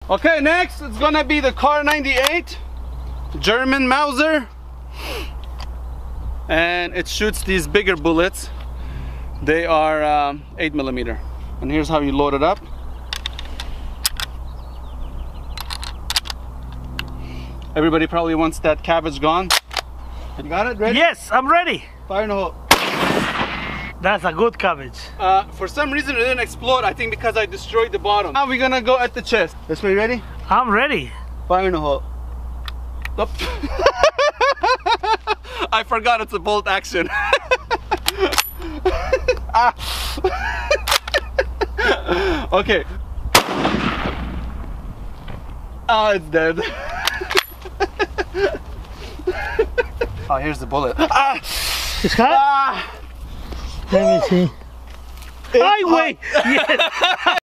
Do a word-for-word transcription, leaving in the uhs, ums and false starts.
Okay, next it's gonna be the kar ninety-eight German Mauser, and it shoots these bigger bullets. They are um, eight millimeter, and here's how you load it up. Everybody probably wants that cabbage gone. You got it ready? Yes, I'm ready. Fire in the hole. That's a good cabbage. Uh, for some reason it didn't explode. I think because I destroyed the bottom. Now we're gonna go at the chest. This way, ready? I'm ready. Fire in the hole. Up. I forgot it's a bolt action. Ah. Okay. Oh, it's dead. Oh, here's the bullet. Ah. It's hot? Ah. Let me see. It's I hot. wait. Yes.